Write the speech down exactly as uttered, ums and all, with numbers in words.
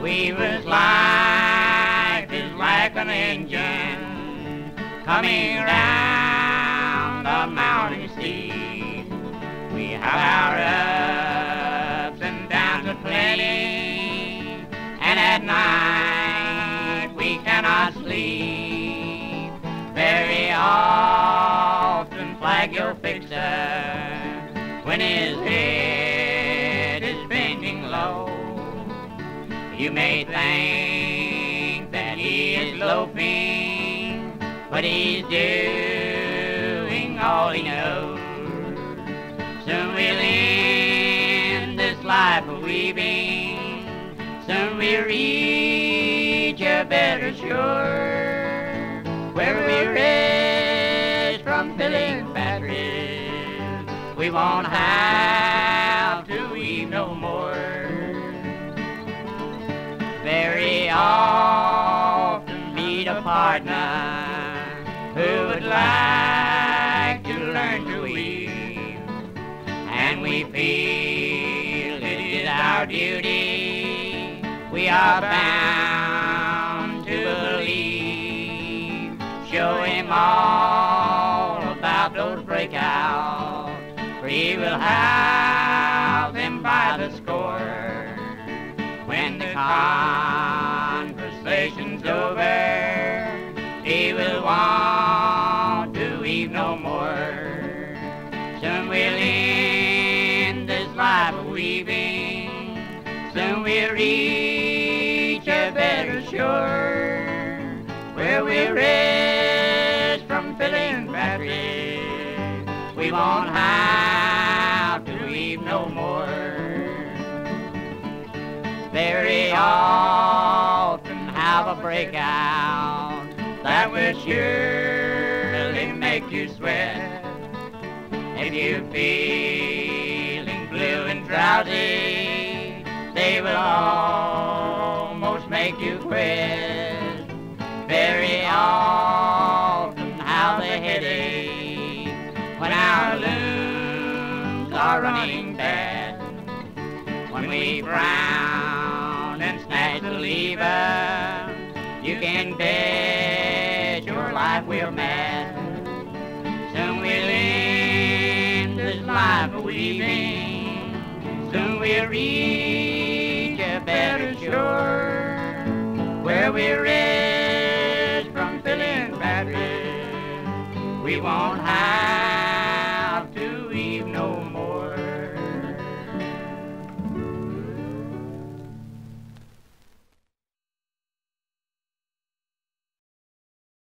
Weaver's life is like an engine coming down the mountain steep. We have our ups and downs aplenty, and at night we cannot sleep. Very often flag your fixer when his head is bending low. You may think that he is loafing, but he's doing all he knows. Soon we'll end this life of weaving, soon we'll reach a better shore, where we rest from filling batteries. We won't have to weave no more. Very often meet a partner who would like to learn to weave, and we feel it is our duty, we are bound to believe. Show him all about those breakouts, for he will have them by the score. When the conversation's over, he will want to weave no more. Soon we'll end this life of weaving, soon we'll reach a better shore, where we'll rest from filling batteries. We won't have to weave no more. Very often have a breakout that will surely make you sweat. If you're feeling blue and drowsy, they will almost make you quit. Very often have a headache when our looms are running bad. When we frown and snatch the lever, you can bet your life we're mad. Soon we'll end this life of weaving, soon we'll reach a better shore, where we rest from filling batteries. We won't have